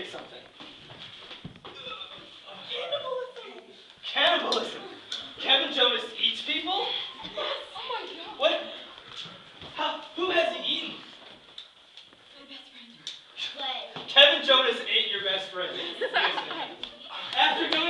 something. Cannibalism! Cannibalism? Kevin Jonas eats people? Yes! Oh my God! What? Who has he eaten? My best friend. Slay. Kevin Jonas ate your best friend. After doing